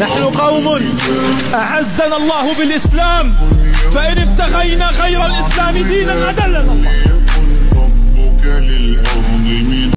نحن قوم أعزنا الله بالإسلام، فإن ابتغينا غير الإسلام دينا أذلنا الله.